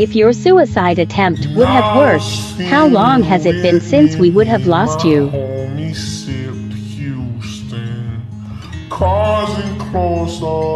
If your suicide attempt would have worked, how long has it been since we would have lost you? Cars and clothes all